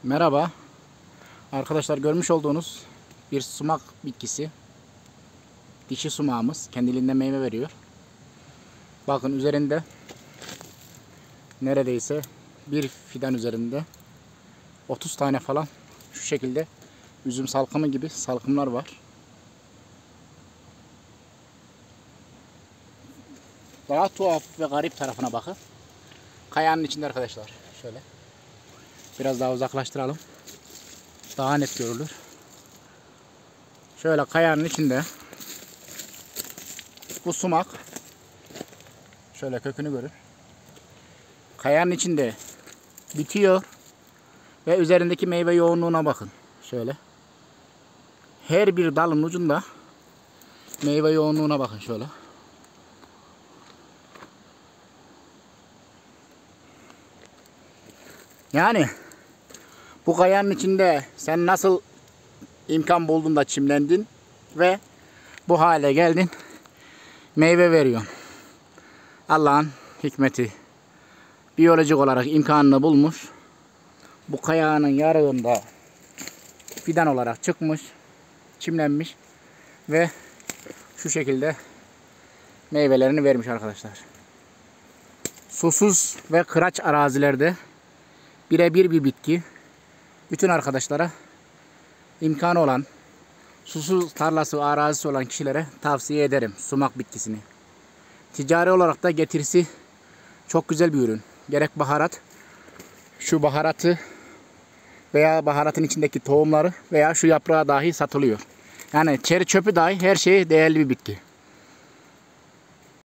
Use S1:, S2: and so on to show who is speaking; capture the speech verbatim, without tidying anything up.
S1: Merhaba. Arkadaşlar, görmüş olduğunuz bir sumak bitkisi. Dişi sumağımız kendiliğinden meyve veriyor. Bakın, üzerinde neredeyse bir fidan üzerinde otuz tane falan şu şekilde üzüm salkımı gibi salkımlar var. Daha tuhaf ve garip tarafına bakın. Kayanın içinde arkadaşlar. Şöyle. Biraz daha uzaklaştıralım. Daha net görülür. Şöyle kayanın içinde bu sumak, şöyle kökünü görün. Kayanın içinde bitiyor ve üzerindeki meyve yoğunluğuna bakın. Şöyle. Her bir dalın ucunda meyve yoğunluğuna bakın şöyle. Yani bu kayanın içinde sen nasıl imkan buldun da çimlendin ve bu hale geldin, meyve veriyorsun. Allah'ın hikmeti. Biyolojik olarak imkanını bulmuş. Bu kayanın yarığında fidan olarak çıkmış, çimlenmiş ve şu şekilde meyvelerini vermiş arkadaşlar. Susuz ve kıraç arazilerde birebir bir bitki. Bütün arkadaşlara, imkanı olan, susuz tarlası ve arazisi olan kişilere tavsiye ederim sumak bitkisini. Ticari olarak da getirisi çok güzel bir ürün. Gerek baharat, şu baharatı veya baharatın içindeki tohumları veya şu yaprağı dahi satılıyor. Yani çeri çöpü dahi her şey değerli bir bitki.